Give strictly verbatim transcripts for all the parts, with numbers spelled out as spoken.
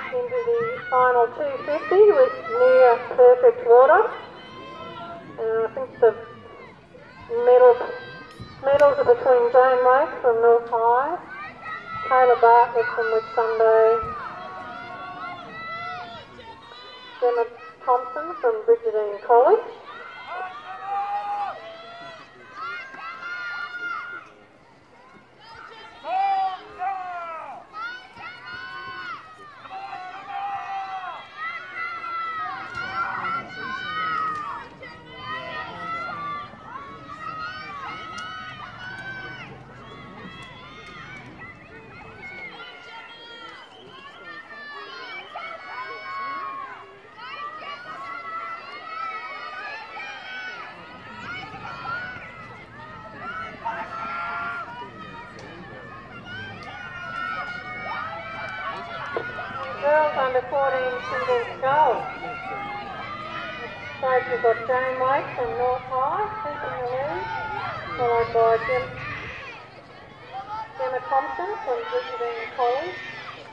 into the final two fifty with near perfect water. Uh, I think the medals, medals are between Jane Lake from North High, Kayla Bartlett from Whitsunday, Gemma Thompson from Bridgetine College. Girls under fourteen singles gold. Stage we've got Jane Lake from North High, keeping the lead, followed by Gem, Gemma Thompson from Bridgetine College,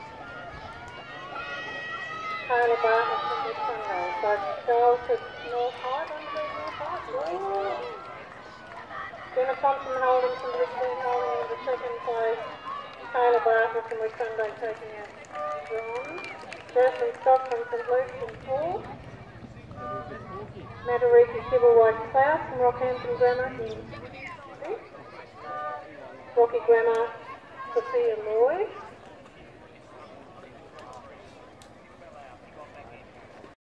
Kayla Bartlett from Whitsunday. So girls to North High, don't be North High. Ooh. Gemma Thompson holding from Bridgetine holding in the second place. Kayla Bartlett from Whitsunday taking out bronze. Jocelyn Scott from St Luke's in fourth. Matariki Kibblewhite Klaus from Rockhampton Grammar in fifth. Rocky Grammar Sophia Lloyd.